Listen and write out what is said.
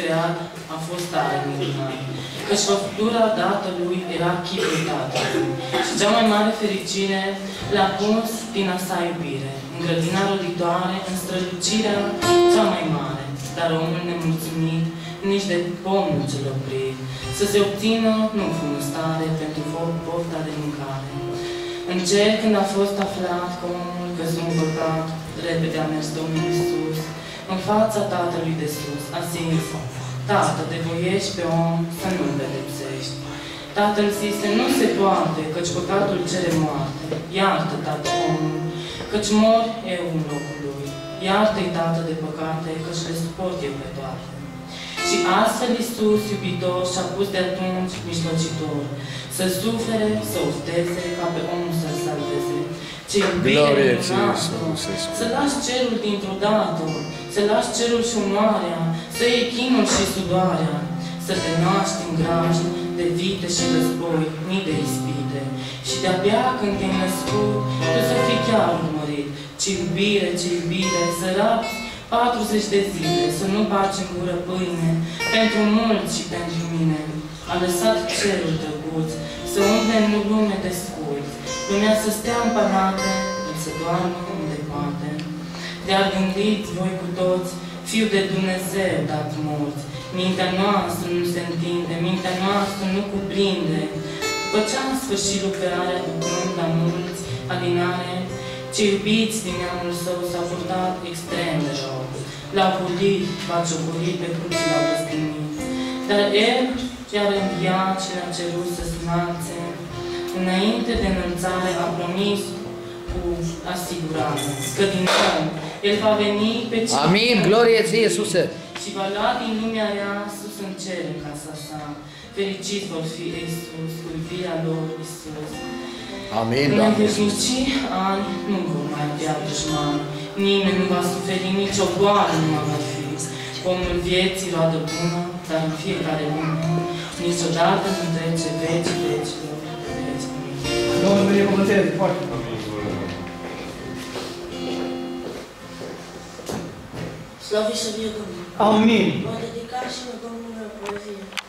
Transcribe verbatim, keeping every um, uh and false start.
creat a fost tare minunat, căci făptura Tatălui era chipul Tatălui și cea mai mare fericire l-a pus din a sa iubire, în grădina roditoare, în strălucirea cea mai mare, dar omul nemulțumit, nici de pomul cel oprit, să se obțină nu fu în stare pentru pofta de mâncare. În cer, când a fost aflat că omul căzut în păcat, repede a mers Domnul Iisus în fața Tatălui de sus, a zis: Tată, te voiești pe om să nu-l pedepsești. Tatăl zise: nu se poate, căci păcatul cere moarte. Iartă, Tată, omul, căci mor eu în locul lui. Iartă-i, Tată, de păcate, căci le suport eu pe toate. Și astfel Iisus, iubitor, și-a pus de atunci mijlocitor, să sufere, să ofteze, ca pe omul să-l salveze. Ce iubire minunată! Să lași cerul dintr-o dată, să lași cerul și onoarea, să iei chinul și sudoarea, să te naști în graj de vite și război, mii de ispite. Și de-abia când te-ai născut, tu să fii chiar urmărit. Ce iubire, ce iubire, să rapți patruzeci de zile, să nu baci în gură pâine, pentru mulți și pentru mine. A lăsat cerul drăguț, să umple în lume de sculți, lumea să stea în palate, el să doarmă unde poate. De-a gândiți voi cu toți, Fiul de Dumnezeu dat morți, mintea noastră nu se întinde, mintea noastră nu cuprinde. După ce am sfârșit lucrarea, ducând la mulți alinare, ce iubiți din neamul său s-a purtat extrem de rău. L-au pulit, v-a ciocolit, pe cruce l-au răstignit. Dar El i-a înviat și le-a cerut să se înalțe. Înainte de înălțare a promis cu asigurare că din nou El va veni pe cei... Amin, glorie ție, Iisuse! Și va lua din lumea rea sus în cer în casa sa. Fericiți vor fi Iisus, cu iubirea lor Iisus. Amin, în Doamne. veșnicii ani nu vor mai avea dușmani. Nimeni nu va suferi, nici o boală nu va fi. Pomul vieții roadă bună, dar în fiecare lume, niciodată nu trece veci, veci, veci. Domnul binecuvânteze foarte mult. Slăvit să fie Domnul. Amin. Mă dedica și mă Domnul meu poezie.